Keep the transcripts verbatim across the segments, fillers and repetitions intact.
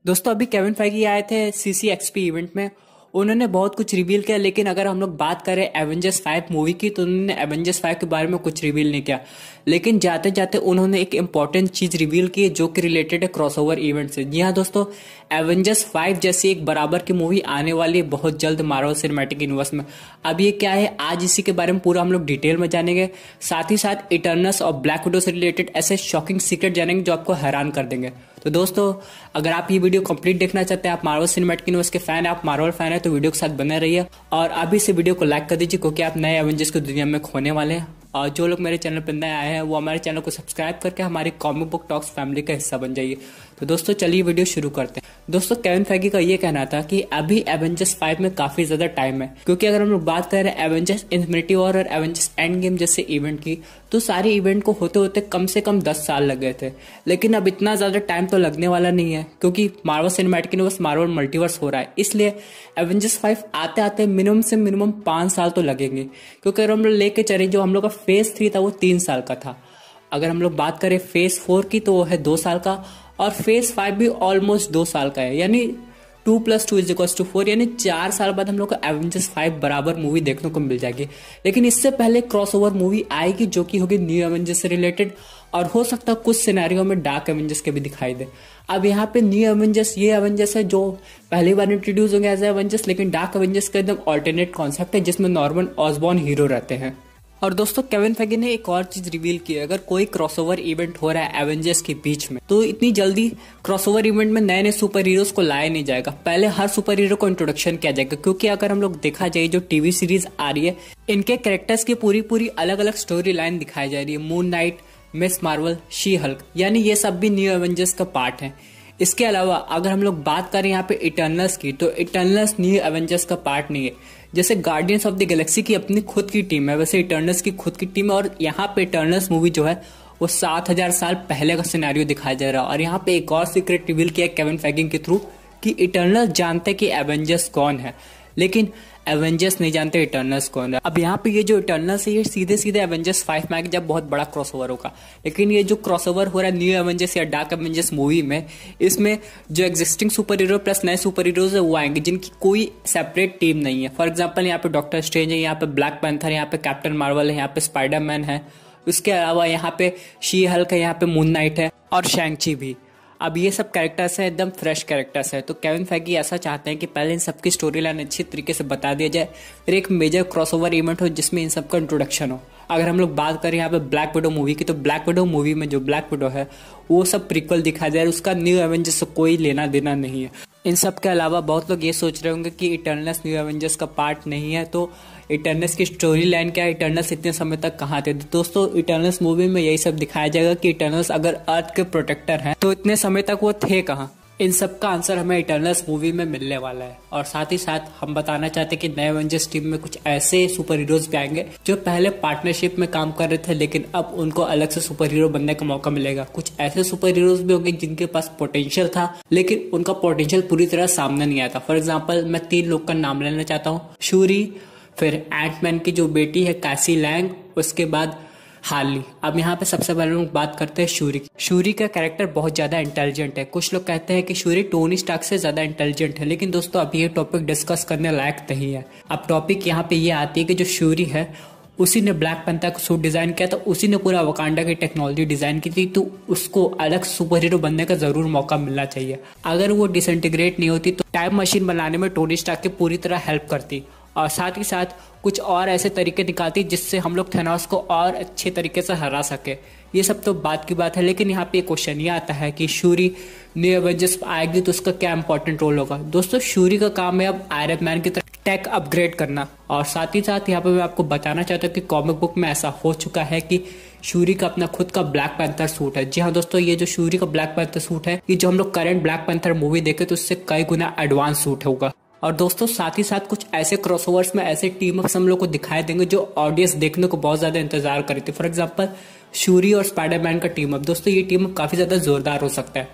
दोस्तों अभी केविन फेगी आए थे सीसी एक्सपी इवेंट में। उन्होंने बहुत कुछ रिवील किया, लेकिन अगर हम लोग बात करें एवेंजर्स फाइव मूवी की तो उन्होंने एवेंजर्स फाइव के बारे में कुछ रिवील नहीं किया। लेकिन जाते जाते उन्होंने एक इंपॉर्टेंट चीज रिवील की जो कि रिलेटेड है क्रॉसओवर इवेंट से। जी हाँ दोस्तों, एवेंजर्स फाइव जैसी एक बराबर की मूवी आने वाली है बहुत जल्द मार्वल सिनेमैटिक यूनिवर्स में। अब ये क्या है, आज इसी के बारे में पूरा हम लोग डिटेल में जानेंगे। साथ ही साथ इटर्नल्स और ब्लैक विडो से रिलेटेड ऐसे शॉकिंग सीक्रेट जानेंगे जो आपको हैरान कर देंगे। तो दोस्तों अगर आप ये वीडियो कंप्लीट देखना चाहते हैं, आप मार्वल सिनेमैटिक यूनिवर्स के फैन, आप मार्वल फैन है तो वीडियो के साथ बने रहिए और अभी से वीडियो को लाइक कर दीजिए क्योंकि आप नए एवेंजर्स की दुनिया में खोने वाले हैं। और जो लोग मेरे चैनल पर नए आए हैं वो हमारे चैनल को सब्सक्राइब करके हमारी कॉमिक बुक टॉक्स फैमिली का हिस्सा बन जाइए। तो दोस्तों चलिए वीडियो शुरू करते हैं। दोस्तों केविन फेगी का ये कहना था कि अभी एवेंजर्स फाइव में काफी ज्यादा टाइम है, क्योंकि अगर हम लोग बात करें एवेंजर्स इन्फिनिटी वॉर और एवेंजर्स एंड गेम जैसे इवेंट की तो सारे इवेंट को होते होते कम से कम दस साल लग गए थे। लेकिन अब इतना ज्यादा टाइम तो लगने वाला नहीं है क्योंकि Marvel Cinematic Universe Marvel multiverse हो रहा है, इसलिए एवेंजर्स फाइव आते आते मिनिमम से मिनिमम पांच साल तो लगेंगे। क्योंकि अगर हम लोग लेके चले जो हम लोग का फेज थ्री था वो तीन साल का था, अगर हम लोग बात करें फेज फोर की तो वो है दो साल का और फेज फाइव भी ऑलमोस्ट दो साल का है, यानी two plus two is equal to four, यानी चार साल बाद हम लोग को एवेंजर्स फाइव बराबर मूवी देखने को मिल जाएगी। लेकिन इससे पहले क्रॉसओवर मूवी आएगी जो कि होगी न्यू एवेंजर्स से रिलेटेड और हो सकता है कुछ सिनेरियो में डार्क एवेंजर्स के भी दिखाई दे। अब यहाँ पे न्यू एवेंजर्स ये एवेंजर्स है जो पहली बार इंट्रोड्यूस होंगे एज एवेंजर्स, लेकिन डार्क एवेंजर्स का एकदम ऑल्टरनेट कॉन्सेप्ट है जिसमें नॉर्मन ऑसबॉर्न हीरो रहते हैं। और दोस्तों केविन फेगी ने एक और चीज रिवील की है, अगर कोई क्रॉसओवर इवेंट हो रहा है एवेंजर्स के बीच में तो इतनी जल्दी क्रॉसओवर इवेंट में नए नए सुपर हीरोज को लाया नहीं जाएगा, पहले हर सुपर हीरो को इंट्रोडक्शन किया जाएगा। क्योंकि अगर हम लोग देखा जाए जो टीवी सीरीज आ रही है इनके कैरेक्टर्स की पूरी पूरी अलग अलग स्टोरी लाइन दिखाई जा रही है। Moon Knight, Ms Marvel, She Hulk, यानी ये सब भी न्यू एवेंजर्स का पार्ट है। इसके अलावा अगर हम लोग बात करें यहाँ पे इटर्नल्स की तो इटर्नल्स न्यू एवेंजर्स का पार्ट नहीं है। जैसे गार्डियंस ऑफ द गैलेक्सी की अपनी खुद की टीम है वैसे इटर्नल्स की खुद की टीम है, और यहाँ पे इटर्नल्स मूवी जो है वो सात हजार साल पहले का सिनेरियो दिखाया जा रहा है। और यहाँ पे एक और सीक्रेट रिवील किया केविन फेगी के थ्रू कि इटर्नल्स जानते कि एवेंजर्स कौन है, लेकिन एवेंजर्स नहीं जानते इटर्नल्स कौन है। अब यहाँ पे ये जो इटर्नल्स है ये सीधे सीधे एवेंजर्स फाइव में आएगा जब बहुत बड़ा क्रॉसओवर होगा। लेकिन ये जो क्रॉसओवर हो रहा है न्यू एवेंजर्स या डार्क एवेंजर्स मूवी में, इसमें जो एग्जिस्टिंग सुपर हीरो प्लस नए सुपर हीरोज है वो आएंगे जिनकी कोई सेपरेट टीम नहीं है। फॉर एग्जाम्पल यहाँ पे डॉक्टर स्ट्रेंज है, यहाँ पे ब्लैक पैंथर, यहाँ पे कैप्टन मार्वल है, यहाँ पे स्पाइडरमैन है, उसके अलावा यहाँ पे शी हल्क है, यहाँ पे मून नाइट है और शैंग-ची भी। अब ये सब कैरेक्टर्स हैं, एकदम फ्रेश कैरेक्टर्स है, तो केविन फेगी ऐसा चाहते हैं कि पहले इन सब की स्टोरी लाइन अच्छी तरीके से बता दिया जाए, फिर एक मेजर क्रॉसओवर इवेंट हो जिसमें इन सब का इंट्रोडक्शन हो। अगर हम लोग बात करें यहाँ पे ब्लैक विडो मूवी की तो ब्लैक विडो मूवी में जो ब्लैक विडो है वो सब प्रीक्वल दिखाया जाए, उसका न्यू एवेंजर्स से कोई लेना देना नहीं है। इन सब के अलावा बहुत लोग ये सोच रहे होंगे कि इटर्नल्स न्यू एवेंजर्स का पार्ट नहीं है, तो इटर्नल्स की स्टोरी लाइन क्या है, इटर्नल्स इतने समय तक कहाँ थे। दोस्तों इटर्नल्स मूवी में यही सब दिखाया जाएगा कि इटर्नल्स अगर अर्थ के प्रोटेक्टर हैं तो इतने समय तक वो थे कहाँ। इन सब का आंसर हमें इटर्नल्स मूवी में मिलने वाला है। और साथ ही साथ हम बताना चाहते हैं कि नए एवेंजर्स टीम में कुछ ऐसे सुपर हीरोज भी आएंगे जो पहले पार्टनरशिप में काम कर रहे थे लेकिन अब उनको अलग से सुपर हीरो बनने का मौका मिलेगा। कुछ ऐसे सुपर हीरोज भी होंगे जिनके पास पोटेंशियल था लेकिन उनका पोटेंशियल पूरी तरह सामने नहीं आया था। फॉर एग्जाम्पल मैं तीन लोग का नाम लेना चाहता हूँ, शूरी, फिर एंटमैन की जो बेटी है कैसी लैंग, उसके बाद हार्ली। अब यहाँ पे सबसे पहले लोग बात करते हैं शूरी की। शूरी का कैरेक्टर बहुत ज्यादा इंटेलिजेंट है, कुछ लोग कहते हैं कि शूरी टोनी स्टार्क से ज्यादा इंटेलिजेंट है, लेकिन दोस्तों अभी ये टॉपिक डिस्कस करने लायक नहीं है। अब टॉपिक यहाँ पे ये आती है कि जो शूरी है उसी ने ब्लैक पैंथर का सूट डिजाइन किया था, उसी ने पूरा वकांडा की टेक्नोलॉजी डिजाइन की थी, तो उसको अलग सुपर हीरो बनने का जरूर मौका मिलना चाहिए। अगर वो डिसइंटीग्रेट नहीं होती तो टाइम मशीन बनाने में टोनी स्टार्क की पूरी तरह हेल्प करती और साथ ही साथ कुछ और ऐसे तरीके निकालती जिससे हम लोग थेनोस को और अच्छे तरीके से हरा सके। ये सब तो बात की बात है, लेकिन यहाँ पे एक क्वेश्चन ये आता है कि शूरी न्यू एवेंजर्स आएगी तो उसका क्या इंपॉर्टेंट रोल होगा। दोस्तों शूरी का काम है अब आयरन मैन की तरह टेक अपग्रेड करना, और साथ ही साथ यहाँ पे मैं आपको बताना चाहता हूँ कि कॉमिक बुक में ऐसा हो चुका है कि शूरी का अपना खुद का ब्लैक पैंथर सूट है। जी हाँ दोस्तों, ये जो शूरी का ब्लैक पैंथर सूट है ये जो हम लोग करंट ब्लैक पैंथर मूवी देखे तो उससे कई गुना एडवांस सूट होगा। और दोस्तों साथ ही साथ कुछ ऐसे क्रॉसओवर्स में ऐसे टीम अप्स हम लोग को दिखाई देंगे जो ऑडियंस देखने को बहुत ज्यादा इंतजार कर रही थी। फॉर एग्जांपल शूरी और स्पाइडरमैन का टीम अप, दोस्तों ये टीम अप काफी ज्यादा जोरदार हो सकता है।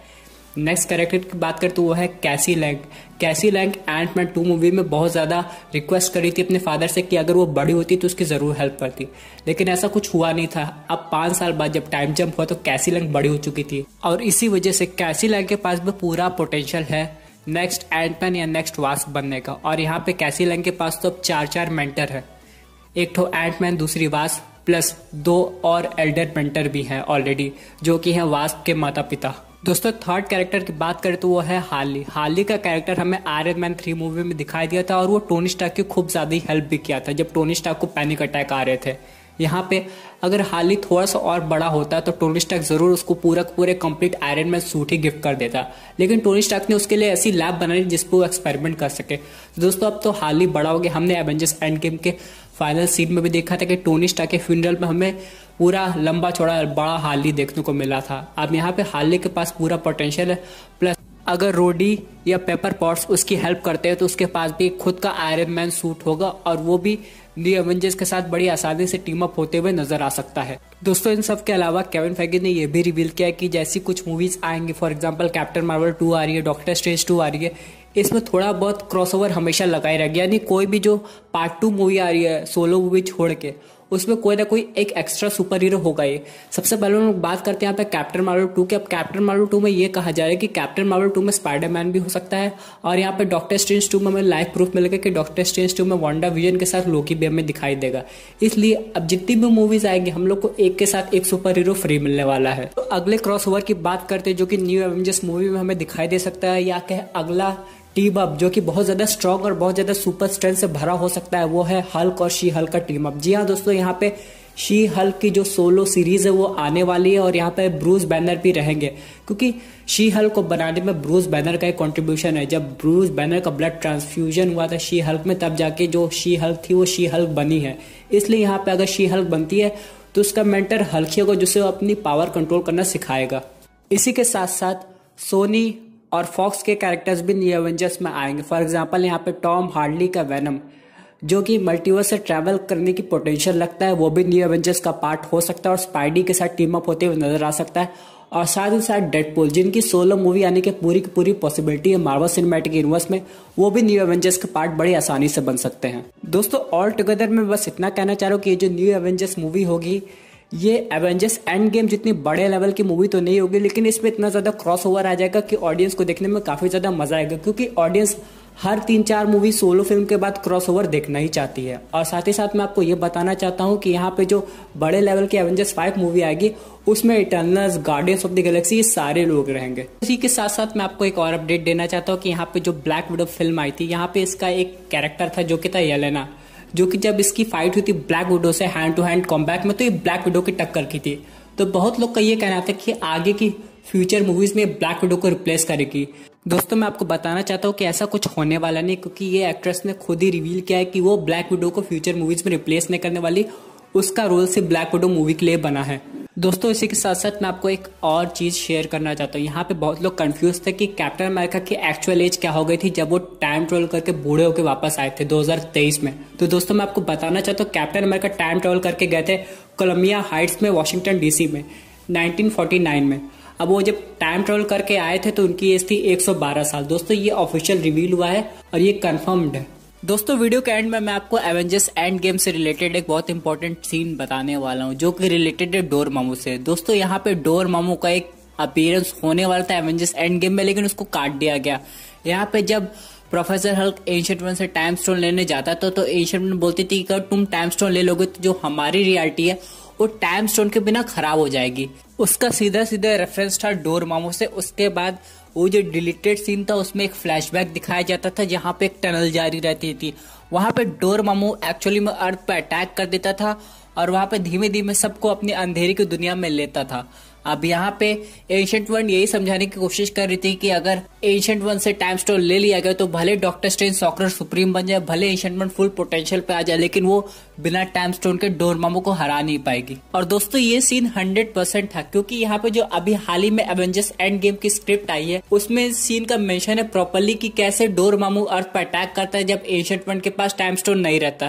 नेक्स्ट कैरेक्टर की बात करते तो वो है Cassie Lang. Cassie Lang Ant Man two movie में बहुत ज़्यादा रिक्वेस्ट करी थी अपने फादर से कि अगर वो बड़ी होती तो उसकी ज़रूर हेल्प करती, लेकिन ऐसा कुछ हुआ नहीं था। अब पाँच साल बाद जब टाइम जंप हुआ तो कैसी लैंग बड़ी हो चुकी थी और इसी वजह से कैसी लैंग के पास भी पूरा पोटेंशियल है नेक्स्ट एंटमैन या नेक्स्ट वास्प बनने का। और यहाँ पे कैसी लैंग के पास तो अब चार चार मेंटर है, एक तो एंटमैन, दूसरी वास्प, प्लस दो और एल्डर मेंटर भी हैं ऑलरेडी जो कि हैं वास्प के माता पिता। दोस्तों थर्ड कैरेक्टर की बात करें तो वो है हार्ली। हार्ली का कैरेक्टर हमें आयरन मैन थ्री मूवी में दिखाई दिया था और वो टोनी स्टार्क की खूब ज़्यादा हेल्प भी किया था जब टोनी स्टार्क को पैनिक अटैक आ रहे थे। यहाँ पे अगर हार्ली थोड़ा सा और बड़ा होता तो टोनी स्टार्क जरूर उसको पूरा पूरे कंप्लीट आयरन मैन सूट ही गिफ्ट कर देता, लेकिन टोनी स्टार्क ने उसके लिए ऐसी लैब बनाई जिस पर वो एक्सपेरिमेंट कर सके। तो दोस्तों अब तो हार्ली बड़ा हो गया। हमने एवेंजर्स एंड गेम के फाइनल सीन में भी देखा था कि टोनी स्टार्क के फ्यूनरल में हमें पूरा लंबा चौड़ा बड़ा हार्ली देखने को मिला था। अब यहाँ पे हार्ली के पास पूरा पोटेंशियल है, प्लस अगर रोडी या पेपर पॉट्स उसकी हेल्प करते हैं तो उसके पास भी खुद का आयरन मैन सूट होगा और वो भी न्यू एवेंजर्स के साथ बड़ी आसानी से टीम अप होते हुए नजर आ सकता है। दोस्तों इन सब के अलावा केविन फेगी ने यह भी रिवील किया है कि जैसी कुछ मूवीज आएंगी, for example Captain Marvel two आ रही है, डॉक्टर स्ट्रेंज टू आ रही है, इसमें थोड़ा बहुत क्रॉसओवर हमेशा लगाए रहेगा। यानी कोई भी जो पार्ट टू मूवी आ रही है सोलो मूवी छोड़ के, उसमें कोई ना कोई एक एक्स्ट्रा सुपर हीरो होगा। ये सबसे पहले हम लोग बात करते हैं यहाँ पे कैप्टन मार्वल टू के। अब कैप्टन मार्वल टू में ये कहा जा रहा है कि कैप्टन मार्वल टू में स्पाइडरमैन भी हो सकता है और यहाँ पे डॉक्टर स्ट्रेंज टू में हमें लाइव प्रूफ मिलेगा कि डॉक्टर स्ट्रेंज टू में वांडा विजन के साथ लोकी भी हमें दिखाई देगा। इसलिए अब जितनी भी मूवीज आएंगी हम लोग को एक के साथ एक सुपर हीरो फ्री मिलने वाला है। तो अगले क्रॉस ओवर की बात करते हैं जो कि न्यू एवेंजर्स मूवी में हमें दिखाई दे सकता है, या कह अगला टीम अप जो कि बहुत ज्यादा स्ट्रॉन्ग और बहुत ज्यादा सुपर स्ट्रेंथ से भरा हो सकता है, वो है हल्क और शी हल्क का टीम अप। जी हाँ दोस्तों, यहाँ पे शी हल्क की जो सोलो सीरीज है वो आने वाली है और यहाँ पे ब्रूस बैनर भी रहेंगे, क्योंकि शी हल्क को बनाने में ब्रूस बैनर का एक कंट्रीब्यूशन है। जब ब्रूस बैनर का ब्लड ट्रांसफ्यूजन हुआ था शी हल्क में, तब जाके जो शी हल्क थी वो शी हल्क बनी है। इसलिए यहाँ पे अगर शी हल्क बनती है तो उसका मेंटर हल्क ही होगा जिससे वो अपनी पावर कंट्रोल करना सिखाएगा। इसी के साथ साथ सोनी और फॉक्स के कैरेक्टर्स भी न्यू एवेंजर्स में आएंगे। फॉर एग्जाम्पल यहाँ पे टॉम हार्डी का वेनम जो कि मल्टीवर्स से ट्रैवल करने की पोटेंशियल लगता है, वो भी न्यू एवेंजर्स का पार्ट हो सकता है और स्पाइडी के साथ टीम अप होते हुए नजर आ सकता है। और साथ ही साथ डेडपूल जिनकी सोलो मूवी आने की पूरी की पूरी पॉसिबिलिटी है मार्वल सिनेमैटिक यूनिवर्स में, वो भी न्यू एवेंजर्स के पार्ट बड़ी आसानी से बन सकते हैं। दोस्तों ऑल टुगेदर में बस इतना कहना चाह रहा हूँ कि ये जो न्यू एवेंजर्स मूवी होगी ये एवेंजर्स एंड गेम जितनी बड़े लेवल की मूवी तो नहीं होगी, लेकिन इसमें इतना ज्यादा क्रॉस ओवर आ जाएगा कि ऑडियंस को देखने में काफी ज्यादा मजा आएगा, क्योंकि ऑडियंस हर तीन चार मूवी सोलो फिल्म के बाद क्रॉस ओवर देखना ही चाहती है। और साथ ही साथ मैं आपको ये बताना चाहता हूँ कि यहाँ पे जो बड़े लेवल की एवेंजर्स फाइव मूवी आएगी उसमें Eternals, Guardians of the Galaxy ये सारे लोग रहेंगे। इसी के साथ साथ मैं आपको एक और अपडेट देना चाहता हूँ कि यहाँ पे जो ब्लैक विडो फिल्म आई थी, यहाँ पे इसका एक कैरेक्टर था जो कि था येलेना, जो कि जब इसकी फाइट हुई थी ब्लैक विडो से हैंड टू हैंड कॉम्बैट में, तो ये ब्लैक विडो की टक्कर की थी। तो बहुत लोग का ये कहना था कि आगे की फ्यूचर मूवीज में ब्लैक विडो को रिप्लेस करेगी। दोस्तों मैं आपको बताना चाहता हूँ कि ऐसा कुछ होने वाला नहीं, क्योंकि ये एक्ट्रेस ने खुद ही रिवील किया है कि वो ब्लैक विडो को फ्यूचर मूवीज में रिप्लेस नहीं करने वाली, उसका रोल सिर्फ ब्लैक विडो मूवी के लिए बना है। दोस्तों इसी के साथ साथ मैं आपको एक और चीज शेयर करना चाहता हूँ। यहाँ पे बहुत लोग कंफ्यूज थे कि कैप्टन अमेरिका की एक्चुअल एज क्या हो गई थी जब वो टाइम ट्रेवल करके बूढ़े होकर वापस आए थे दो हज़ार तेईस में। तो दोस्तों मैं आपको बताना चाहता हूँ कैप्टन अमेरिका टाइम ट्रेवल करके गए थे कोलंबिया हाइट्स में वाशिंगटन डीसी में नाइनटीन फोर्टी नाइन में। अब वो जब टाइम ट्रेवल करके आए थे तो उनकी एज थी एक सौ बारह साल। दोस्तों ये ऑफिशियल रिवील हुआ है और ये कंफर्म्ड है। दोस्तों वीडियो के एंड में मैं आपको एवेंजर्स एंड गेम से रिलेटेड एक बहुत इंपॉर्टेंट सीन बताने वाला हूँ जो कि रिलेटेड है डोर मामू से। दोस्तों यहाँ पे डोर मामू का एक अपीयरेंस होने वाला था एवेंजर्स एंड गेम में, लेकिन उसको काट दिया गया। यहाँ पे जब प्रोफेसर हल्क एंशिएंट वन से टाइम स्टोन लेने जाता था तो एंशिएंट वन बोलती थी कि तुम टाइम स्टोन ले लोगे तो जो हमारी रियलिटी है वो टाइम स्टोन के बिना खराब हो जाएगी। उसका सीधा सीधा रेफरेंस था डोर मामू से। उसके बाद वो जो डिलीटेड सीन था उसमें एक फ्लैशबैक दिखाया जाता था जहाँ पे एक टनल जारी रहती थी। वहां पे डोर मामू एक्चुअली में अर्थ पे अटैक कर देता था और वहां पे धीमे धीमे सबको अपनी अंधेरी की दुनिया में लेता था। अब यहाँ पे एंशिएंट वन यही समझाने की कोशिश कर रही थी कि अगर एंशिएंट वन से टाइम स्टोन ले लिया गया तो भले डॉक्टर स्ट्रेंज सॉर्सरर सुप्रीम बन जाए, भले एंशिएंट वन फुल पोटेंशियल पे आ जाए, लेकिन वो बिना टाइम स्टोन के डोर मामू को हरा नहीं पाएगी। और दोस्तों ये सीन हंड्रेड परसेंट था, क्योंकि यहाँ पे जो अभी हाल ही में एवेंजर्स एंड गेम की स्क्रिप्ट आई है उसमें इस सीन का मेंशन है प्रॉपरली कि कैसे डोर मामू अर्थ पर अटैक करता है जब एंशिएंट वन के पास टाइम स्टोन नहीं रहता है।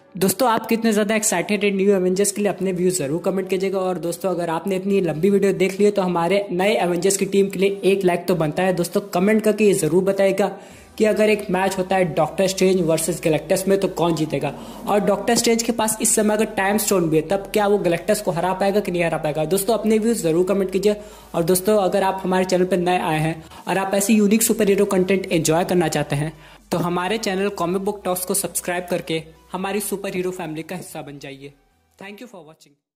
दोस्तों आप कितने ज़्यादा एक्साइटेड है न्यू एवेंजर्स के लिए, अपने व्यूज जरूर कमेंट कीजिएगा। और दोस्तों अगर आपने इतनी लंबी वीडियो देख ली है तो हमारे नए एवेंजर्स की टीम के लिए एक लाइक तो बनता है। दोस्तों कमेंट करके ये जरूर बताइएगा कि अगर एक मैच होता है डॉक्टर स्ट्रेंज वर्सेस गैलेक्टस में तो कौन जीतेगा, और डॉक्टर स्ट्रेंज के पास इस समय अगर टाइम स्टोन भी है तब क्या वो गैलेक्टस को हरा पाएगा कि नहीं हरा पाएगा। दोस्तों अपने व्यूज जरूर कमेंट कीजिए। और दोस्तों अगर आप हमारे चैनल पर नए आए हैं और आप ऐसी unique superhero content enjoy करना चाहते हैं तो हमारे चैनल कॉमिक बुक टॉक्स को सब्सक्राइब करके हमारी सुपर हीरो फैमिली का हिस्सा बन जाइए। Thank you for watching.